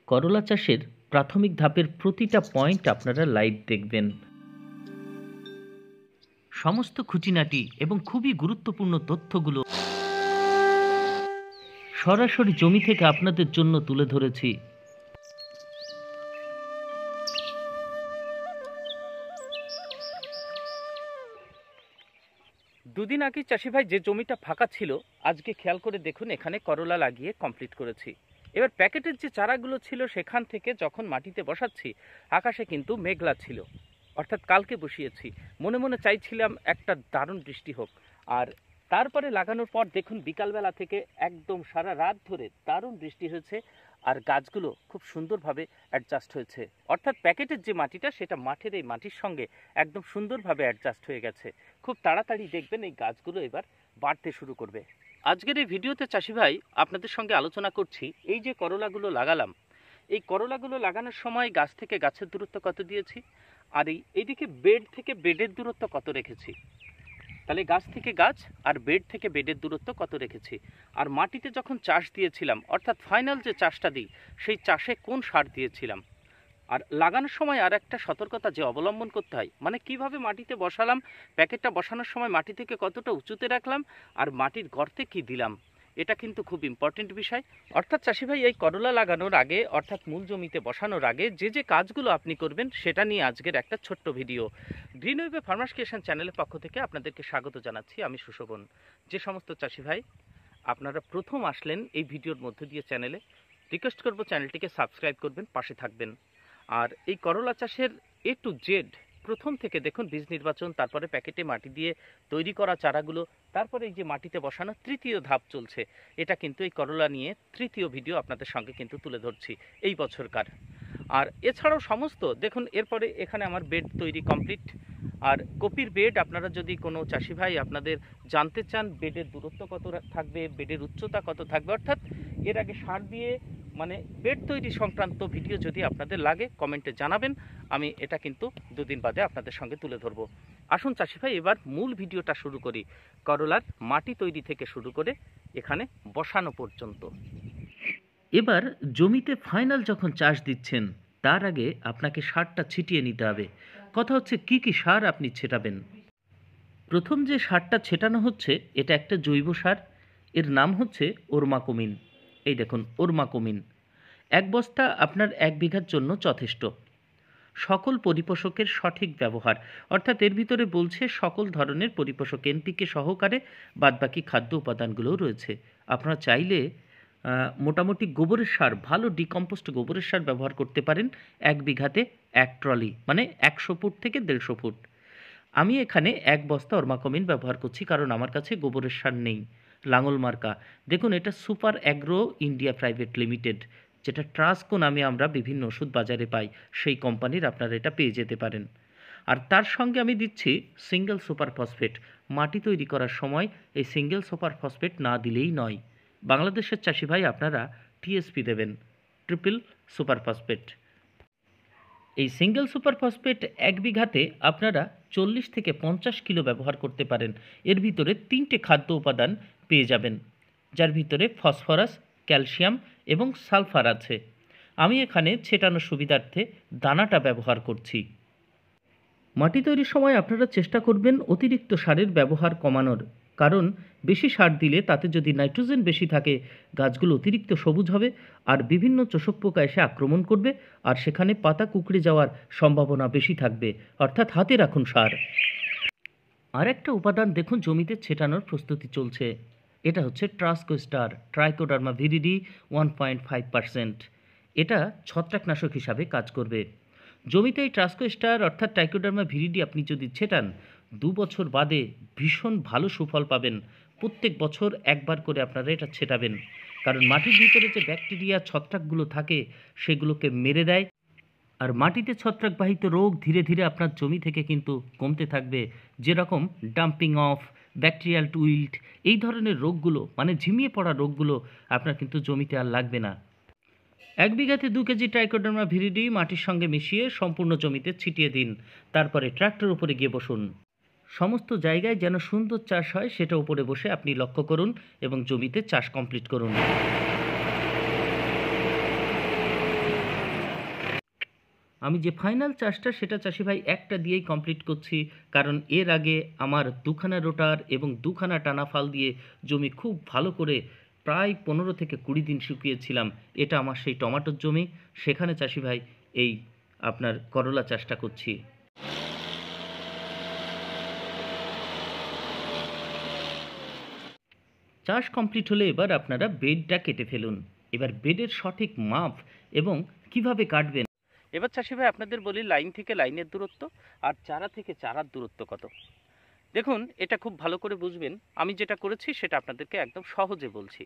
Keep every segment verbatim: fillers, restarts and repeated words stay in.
করলা চাষের প্রাথমিক ধাপের প্রতিটা পয়েন্ট আপনারা লাইভ দেখবেন। সমস্ত খুঁটিনাটি এবং খুবই গুরুত্বপূর্ণ তথ্যগুলো সরাসরি জমি থেকে আপনাদের জন্য তুলে ধরেছি। দুদিন আগে চাষি ভাই যে জমিটা ফাঁকা ছিল, আজকে খেয়াল করে দেখুন এখানে করলা লাগিয়ে কমপ্লিট করেছি। এবার প্যাকেটের যে চারাগুলো ছিল সেখান থেকে যখন মাটিতে বসাচ্ছি, আকাশে কিন্তু মেঘলা ছিল, অর্থাৎ কালকে বসিয়েছি। মনে মনে চাইছিলাম একটা দারুণ বৃষ্টি হোক। আর তারপরে লাগানোর পর দেখুন বিকালবেলা থেকে একদম সারা রাত ধরে দারুণ বৃষ্টি হয়েছে, আর গাছগুলো খুব সুন্দরভাবে অ্যাডজাস্ট হয়েছে। অর্থাৎ প্যাকেটের যে মাটিটা সেটা মাঠের এই মাটির সঙ্গে একদম সুন্দরভাবে অ্যাডজাস্ট হয়ে গেছে। খুব তাড়াতাড়ি দেখবেন এই গাছগুলো এবার বাড়তে শুরু করবে। আজকের এই ভিডিওতে চাষি ভাই আপনাদের সঙ্গে আলোচনা করছি, এই যে করলাগুলো লাগালাম, এই করলাগুলো লাগানোর সময় গাছ থেকে গাছের দূরত্ব কত দিয়েছি, আর এই এইদিকে বেড থেকে বেডের দূরত্ব কত রেখেছি। তাহলে গাছ থেকে গাছ আর বেড থেকে বেডের দূরত্ব কত রেখেছি। আর মাটিতে যখন চাষ দিয়েছিলাম, অর্থাৎ ফাইনাল যে চাষটা দিই, সেই চাষে কোন সার দিয়েছিলাম। আর লাগানোর সময় আর একটা সতর্কতা যে অবলম্বন করতে হয়, মানে কিভাবে মাটিতে বসালাম, প্যাকেটটা বসানোর সময় মাটি থেকে কতটা উঁচুতে রাখলাম, আর মাটির গর্তে কি দিলাম, এটা কিন্তু খুব ইম্পর্টেন্ট বিষয়। অর্থাৎ চাষি ভাই এই করলা লাগানোর আগে, অর্থাৎ মূল জমিতে বসানোর আগে যে যে কাজগুলো আপনি করবেন সেটা নিয়ে আজকের একটা ছোট্ট ভিডিও। গ্রিন ওয়েভে ফার্মার্স ক্রিয়েশন চ্যানেলের পক্ষ থেকে আপনাদেরকে স্বাগত জানাচ্ছি, আমি সুশোভন। যে সমস্ত চাষি ভাই আপনারা প্রথম আসলেন এই ভিডিওর মধ্য দিয়ে চ্যানেলে, রিকোয়েস্ট করব চ্যানেলটিকে সাবস্ক্রাইব করবেন, পাশে থাকবেন। আর এই করলা চাষের এ টু জেড প্রথম থেকে দেখুন, বীজ নির্বাচন, তারপরে প্যাকেটে মাটি দিয়ে তৈরি করা চারাগুলো, তারপরে এই যে মাটিতে বসানো তৃতীয় ধাপ চলছে, এটা কিন্তু এই করলা নিয়ে তৃতীয় ভিডিও আপনাদের সঙ্গে কিন্তু তুলে ধরছি এই বছরকার। আর এছাড়াও সমস্ত দেখুন, এরপরে এখানে আমার বেড তৈরি কমপ্লিট। আর কপির বেড আপনারা যদি কোনো চাষি ভাই আপনাদের জানতে চান বেডের দূরত্ব কত থাকবে, বেডের উচ্চতা কত থাকবে, অর্থাৎ এর আগে সার দিয়ে মানে বেড তৈরি সংক্রান্ত ভিডিও যদি আপনাদের লাগে কমেন্টে জানাবেন, আমি এটা কিন্তু দুদিন বাদে আপনাদের সঙ্গে তুলে ধরবো। আসুন চাষি ভাই এবার মূল ভিডিওটা শুরু করি, করলার মাটি তৈরি থেকে শুরু করে এখানে বসানো পর্যন্ত। এবার জমিতে ফাইনাল যখন চাষ দিচ্ছেন, তার আগে আপনাকে সারটা ছিটিয়ে নিতে হবে। কথা হচ্ছে কি কি সার আপনি ছেটাবেন। প্রথম যে সারটা ছেটানো হচ্ছে এটা একটা জৈব সার, এর নাম হচ্ছে ওরমাকোমিন। এই দেখুন ওরমাকোমিন, এক বস্তা আপনার এক বিঘার জন্য যথেষ্ট। সকল পরিপোষকের সঠিক ব্যবহার, অর্থাৎ এর ভিতরে বলছে সকল ধরনের পরিপোষক এনপিকে সহকারে বাদবাকি খাদ্য উপাদানগুলোও রয়েছে। আপনারা চাইলে মোটামুটি গোবরের সার, ভালো ডিকম্পোস্ট গোবরের সার ব্যবহার করতে পারেন এক বিঘাতে এক ট্রলি, মানে একশো ফুট থেকে দেড়শো ফুট। আমি এখানে এক বস্তা ওরমাকোমিন ব্যবহার করছি, কারণ আমার কাছে গোবরের সার নেই। লাঙল মার্কা, দেখুন এটা super agro India private limited, যেটা ট্রাস্কো নামে আমরা বিভিন্ন ওষুধ বাজারে পাই, সেই কোম্পানির আপনারা এটা পেয়ে যেতে পারেন। আর তার সঙ্গে আমি দিচ্ছি সিঙ্গেল সুপার ফসফেট। মাটি তৈরি করার সময় এই সিঙ্গেল সুপার ফসফেট না দিলেই নয়। বাংলাদেশের চাষি ভাই আপনারা টিএসপি দেবেন, ট্রিপল সুপার ফসফেট। এই সিঙ্গেল সুপার ফসফেট এক বিঘাতে আপনারা চল্লিশ থেকে পঞ্চাশ কিলো ব্যবহার করতে পারেন। এর ভিতরে তিনটে খাদ্য উপাদান পেয়ে যাবেন, যার ভিতরে ফসফরাস, ক্যালসিয়াম এবং সালফার আছে। আমি এখানে ছেটানোর সুবিধার্থে দানাটা ব্যবহার করছি। মাটি তৈরির সময় আপনারা চেষ্টা করবেন অতিরিক্ত সারের ব্যবহার কমানোর, কারণ বেশি সার দিলে তাতে যদি নাইট্রোজেন বেশি থাকে, গাছগুলো অতিরিক্ত সবুজ হবে আর বিভিন্ন চোষক পোকা এসে আক্রমণ করবে, আর সেখানে পাতা কুঁকড়ে যাওয়ার সম্ভাবনা বেশি থাকবে। অর্থাৎ হাতে রাখুন সার। আর একটা উপাদান দেখুন জমিতে ছেটানোর প্রস্তুতি চলছে, এটা হচ্ছে Trasco star trichoderma viride one point five percent. এটা ছত্রাকনাশক হিসাবে কাজ করবে। জমিতে এই ট্রাস্কো স্টার অর্থাৎ ট্রাইকোডার্মা ভিরিডি আপনি যদি ছেটান, দু বছর বাদে ভীষণ ভালো সুফল পাবেন। প্রত্যেক বছর একবার করে আপনারা এটা ছেটাবেন, কারণ মাটির ভিতরে যে ব্যাকটেরিয়া ছত্রাকগুলো থাকে সেগুলোকে মেরে দেয়, আর মাটিতে ছত্রাকবাহিত রোগ ধীরে ধীরে আপনার জমি থেকে কিন্তু কমতে থাকবে। যেরকম ডাম্পিং অফ, ব্যাকটেরিয়াল টুইল্ট, এই ধরনের রোগগুলো, মানে ঝিমিয়ে পড়া রোগগুলো আপনার কিন্তু জমিতে আর লাগবে না। এক বিঘাতে দু কেজি ট্রাইকোডার্মা ভিরিডি মাটির সঙ্গে মিশিয়ে সম্পূর্ণ জমিতে ছিটিয়ে দিন। তারপরে ট্রাক্টর উপরে গিয়ে বসুন। সমস্ত জায়গায় যেন সুন্দর চাষ হয় সেটা উপরে বসে আপনি লক্ষ্য করুন এবং জমিতে চাষ কমপ্লিট করুন। আমি যে ফাইনাল চাষটা সেটা চাষি ভাই একটা দিয়েই কমপ্লিট করছি, কারণ এর আগে আমার দুখানা রোটার এবং দুখানা টানা ফাল দিয়ে জমি খুব ভালো করে প্রায় পনেরো থেকে কুড়ি দিন শুকিয়েছিলাম। এটা আমার সেই টমাটোর জমি, সেখানে চাষি ভাই এই আপনার করলা চাষটা করছি। চাষ কমপ্লিট হলে এবার আপনারা বেডটা কেটে ফেলুন। এবার বেডের সঠিক মাপ এবং কিভাবে কাটবেন, এবার চাষি ভাই আপনাদের বলি লাইন থেকে লাইনের দূরত্ব আর চারা থেকে চারার দূরত্ব কত। দেখুন, এটা খুব ভালো করে বুঝবেন। আমি যেটা করেছি সেটা আপনাদেরকে একদম সহজে বলছি।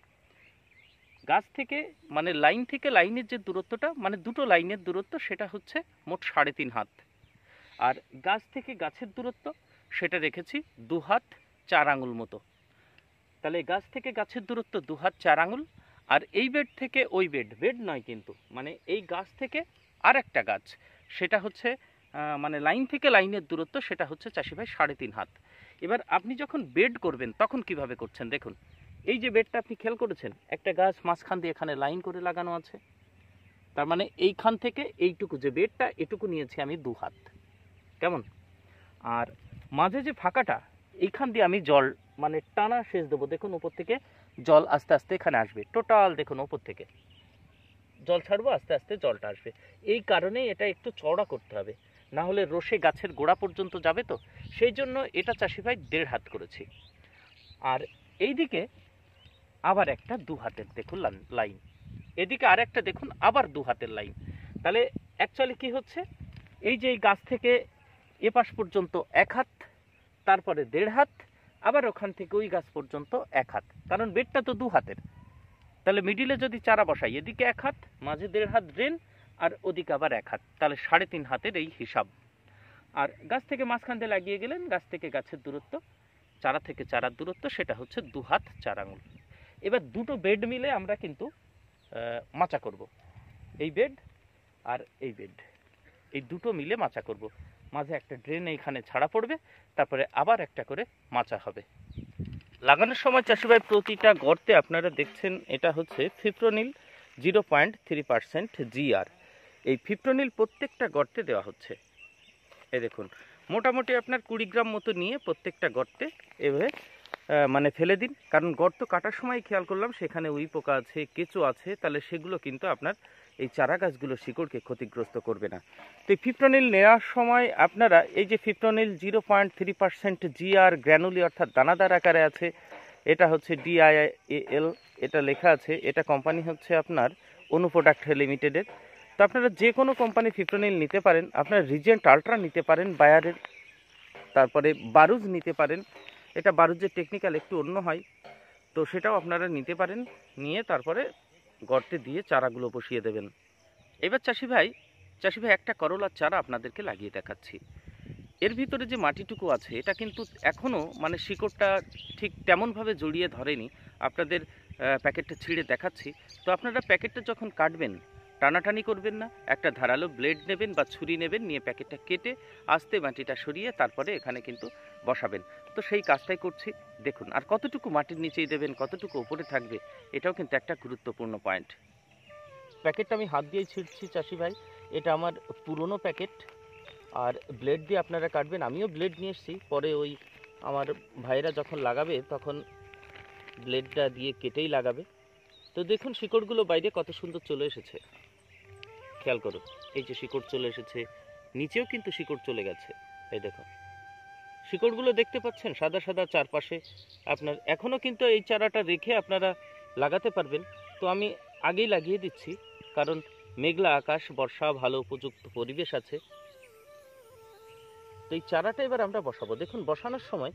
গাছ থেকে মানে লাইন থেকে লাইনের যে দূরত্বটা, মানে দুটো লাইনের দূরত্ব, সেটা হচ্ছে মোট সাড়ে তিন হাত। আর গাছ থেকে গাছের দূরত্ব সেটা রেখেছি দু হাত চার আঙুল মতো। তাহলে গাছ থেকে গাছের দূরত্ব দু হাত চার আঙুল। আর এই বেড থেকে ওই বেড, বেড নয় কিন্তু, মানে এই গাছ থেকে আর একটা গাছ, সেটা হচ্ছে মানে লাইন থেকে লাইনের দূরত্ব, সেটা হচ্ছে চাষি ভাই সাড়ে তিন হাত। এবার আপনি যখন বেড করবেন তখন কিভাবে করছেন দেখুন। এই যে বেডটা আপনি খেয়াল করেছেন, একটা গাছ মাঝখান দিয়ে এখানে লাইন করে লাগানো আছে, তার মানে এইখান থেকে এইটুকু যে বেডটা, এটুকু নিয়েছি আমি দু হাত, কেমন? আর মাঝে যে ফাঁকাটা, এইখান দিয়ে আমি জল মানে টানা সেচ দেবো। দেখুন উপর থেকে জল আস্তে আস্তে এখানে আসবে, টোটাল দেখুন উপর থেকে জল ছাড়বো, আস্তে আস্তে জলটা আসবে। এই কারণেই এটা একটু চওড়া করতে হবে, না হলে রসে গাছের গোড়া পর্যন্ত যাবে, তো সেই জন্য এটা চাষি ভাই দেড় হাত করেছি। আর এইদিকে আবার একটা দু হাতের দেখুন লাইন, এদিকে আর একটা দেখুন আবার দু হাতের লাইন। তাহলে অ্যাকচুয়ালি কি হচ্ছে, এই যে এই গাছ থেকে এ পাশ পর্যন্ত এক হাত, তারপরে দেড় হাত, আবার ওখান থেকে ওই গাছ পর্যন্ত এক হাত, কারণ বেডটা তো দু হাতের। তাহলে মিডিলে যদি চারা বসাই, এদিকে এক হাত, মাঝে দেড় হাত ড্রেন, আর ওদিকে আবার এক হাত, তাহলে সাড়ে তিন হাতের এই হিসাব। আর গাছ থেকে মাঝখান দিয়ে লাগিয়ে গেলেন, গাছ থেকে গাছের দূরত্ব, চারা থেকে চারার দূরত্ব, সেটা হচ্ছে দু হাত চার আঙুল। এবার দুটো বেড মিলে আমরা কিন্তু মাচা করব। এই বেড আর এই বেড, এই দুটো মিলে মাচা করব। মাঝে একটা ড্রেন এইখানে ছাড়া পড়বে, তারপরে আবার একটা করে মাচা হবে। লাগানোর সময় চাষিভাই প্রতিটা গর্তে আপনারা দেখছেন এটা হচ্ছে fipronil zero point three percent GR. এই ফিপ্রোনিল প্রত্যেকটা গর্তে দেওয়া হচ্ছে। এই দেখুন, মোটামুটি আপনার কুড়ি গ্রাম মতো নিয়ে প্রত্যেকটা গর্তে এভাবে মানে ফেলে দিন। কারণ গর্ত কাটার সময় খেয়াল করলাম সেখানে উই পোকা আছে, কেঁচো আছে, তাহলে সেগুলো কিন্তু আপনার এই চারা গাছগুলো শিকড়কে ক্ষতিগ্রস্ত করবে না। তো এই ফিপ্রোনিল নেওয়ার সময় আপনারা এই যে fipronil zero point three percent GR granule অর্থাৎ দানাদার আকারে আছে, এটা হচ্ছে ডিআইএল, এটা লেখা আছে, এটা কোম্পানি হচ্ছে আপনার অনু প্রোডাক্ট লিমিটেডের। তো আপনারা যে কোনো কোম্পানি ফিপ্রোনিল নিতে পারেন, আপনার রিজেন্ট আলট্রা নিতে পারেন বায়ারের, তারপরে বারুজ নিতে পারেন, এটা বারুজের টেকনিক্যাল একটু অন্য হয়, তো সেটাও আপনারা নিতে পারেন। নিয়ে তারপরে গর্তে দিয়ে চারাগুলো বসিয়ে দেবেন। এবার চাষি ভাই চাষি ভাই একটা করলার চারা আপনাদেরকে লাগিয়ে দেখাচ্ছি। এর ভিতরে যে মাটিটুকু আছে এটা কিন্তু এখনও মানে শিকড়টা ঠিক তেমনভাবে জড়িয়ে ধরেনি। আপনাদের প্যাকেটটা ছিঁড়ে দেখাচ্ছি। তো আপনারা প্যাকেটটা যখন কাটবেন টানাটানি করবেন না, একটা ধারালো ব্লেড নেবেন বা ছুরি নেবেন, নিয়ে প্যাকেটটা কেটে আস্তে মাটিটা সরিয়ে তারপরে এখানে কিন্তু বসাবেন। তো সেই কাজটাই করছি দেখুন। আর কতটুকু মাটির নিচেই দেবেন, কতটুকু উপরে থাকবে, এটাও কিন্তু একটা গুরুত্বপূর্ণ পয়েন্ট। প্যাকেটটা আমি হাত দিয়েই ছিঁড়ছি চাষি ভাই, এটা আমার পুরনো প্যাকেট। আর ব্লেড দিয়ে আপনারা কাটবেন, আমিও ব্লেড নিয়ে এসেছি, পরে ওই আমার ভাইরা যখন লাগাবে তখন ব্লেডটা দিয়ে কেটেই লাগাবে। তো দেখুন শিকড়গুলো বাইরে কত সুন্দর চলে এসেছে, খেয়াল করুন। এই যে শিকড় চলে এসেছে, নিচেও কিন্তু শিকড় চলে গেছে। এই দেখো শিকড়গুলো দেখতে পাচ্ছেন সাদা সাদা চারপাশে। আপনার এখনও কিন্তু এই চারাটা রেখে আপনারা লাগাতে পারবেন। তো আমি আগেই লাগিয়ে দিচ্ছি, কারণ মেঘলা আকাশ, বর্ষা, ভালো উপযুক্ত পরিবেশ আছে। তো এই চারাটা এবার আমরা বসাবো। দেখুন বসানোর সময়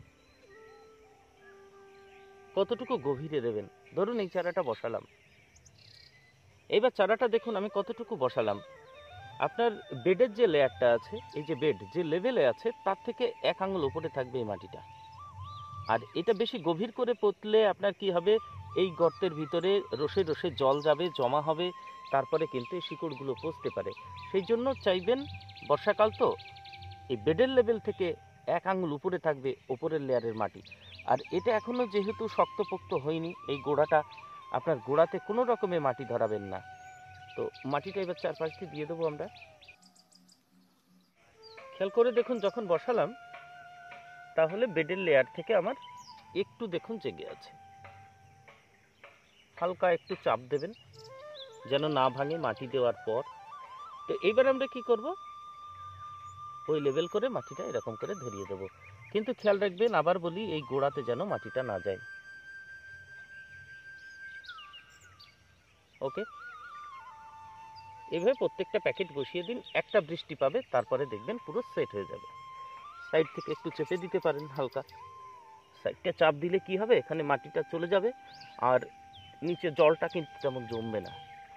কতটুকু গভীরে দেবেন। ধরুন এই চারাটা বসালাম, এইবার চারাটা দেখুন আমি কতটুকু বসালাম। আপনার বেডের যে লেয়ারটা আছে, এই যে বেড যে লেভেলে আছে তার থেকে এক আঙুল উপরে থাকবে এই মাটিটা। আর এটা বেশি গভীর করে পুঁতলে আপনার কি হবে, এই গর্তের ভিতরে রসে রসে জল যাবে, জমা হবে, তারপরে কিন্তু এই শিকড়গুলো পচতে পারে। সেই জন্য চাইবেন বর্ষাকাল তো এই বেডের লেভেল থেকে এক আঙুল উপরে থাকবে ওপরের লেয়ারের মাটি। আর এটা এখনও যেহেতু শক্তপোক্ত হয়নি, এই গোড়াটা আপনার গোড়াতে কোনো রকমের মাটি ধরাবেন না। তো মাটিটা এবার চারপাশ দিয়ে দিয়ে দেবো আমরা। খেয়াল করে দেখুন যখন বসালাম তাহলে বেডের লেয়ার থেকে আমার একটু দেখুন জেগে আছে। হালকা একটু চাপ দেবেন যেন না ভাঙে মাটি দেওয়ার পর। তো এইবার আমরা কি করব, ওই লেভেল করে মাটিটা এরকম করে ধরিয়ে দেব। কিন্তু খেয়াল রাখবেন, আবার বলি, এই গোড়াতে যেন মাটিটা না যায়। ওকে, এভাবে প্রত্যেকটা প্যাকেট বসিয়ে দিন, একটা বৃষ্টি পাবে, তারপরে দেখবেন পুরো সেট হয়ে যাবে। সাইড থেকে একটু চেপে দিতে পারেন হালকা। সাইডটা চাপ দিলে কি হবে, এখানে মাটিটা চলে যাবে আর নিচে জলটা কিন্তু তেমন জমবে না।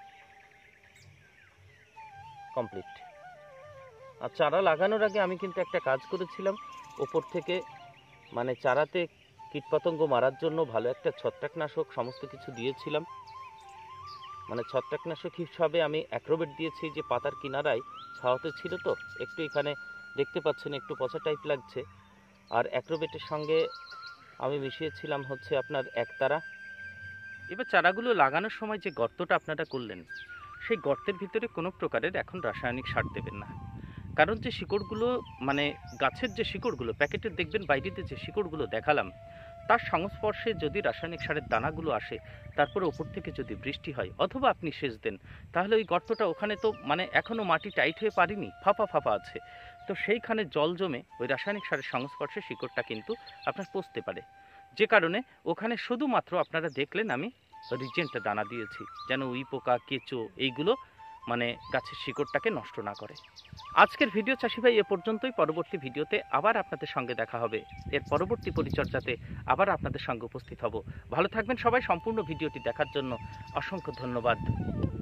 কমপ্লিট। আর চারা লাগানোর আগে আমি কিন্তু একটা কাজ করেছিলাম, ওপর থেকে মানে চারাতে কীটপতঙ্গ মারার জন্য ভালো একটা ছত্রাকনাশক সমস্ত কিছু দিয়েছিলাম। মানে ছত্রাকনাশক হিসাবে আমি অ্যাক্রোবেট দিয়েছি, যে পাতার কিনারায় ছাওয়াতে ছিল, তো একটু এখানে দেখতে পাচ্ছেন একটু পচা টাইপ লাগছে। আর অ্যাক্রোবেটের সঙ্গে আমি মিশিয়েছিলাম হচ্ছে আপনার একতারা। এবার চারাগুলো লাগানোর সময় যে গর্তটা আপনারা করলেন, সেই গর্তের ভিতরে কোনো প্রকারের এখন রাসায়নিক সার দেবেন না। কারণ যে শিকড়গুলো, মানে গাছের যে শিকড়গুলো, প্যাকেটের দেখবেন বাইরেতে যে শিকড়গুলো দেখালাম, তার সংস্পর্শে যদি রাসায়নিক সারের দানাগুলো আসে, তারপরে ওপর থেকে যদি বৃষ্টি হয় অথবা আপনি সেচ দেন, তাহলে ওই গর্তটা, ওখানে তো মানে এখনও মাটি টাইট হয়ে পারেনি, ফাঁপা ফাঁপা আছে, তো সেইখানে জল জমে ওই রাসায়নিক সারের সংস্পর্শে শিকড়টা কিন্তু আপনার পচতে পারে। যে কারণে ওখানে শুধুমাত্র আপনারা দেখলেন আমি রিজেন্ট দানা দিয়েছি, যেন উই পোকা, কেঁচো এইগুলো মানে গাছের শিকড়টাকে নষ্ট না করে। আজকের ভিডিও চাষি ভাই এ পর্যন্তই। পরবর্তী ভিডিওতে আবার আপনাদের সঙ্গে দেখা হবে, এর পরবর্তী পরিচর্যাতে আবার আপনাদের সঙ্গে উপস্থিত হব। ভালো থাকবেন সবাই। সম্পূর্ণ ভিডিওটি দেখার জন্য অসংখ্য ধন্যবাদ।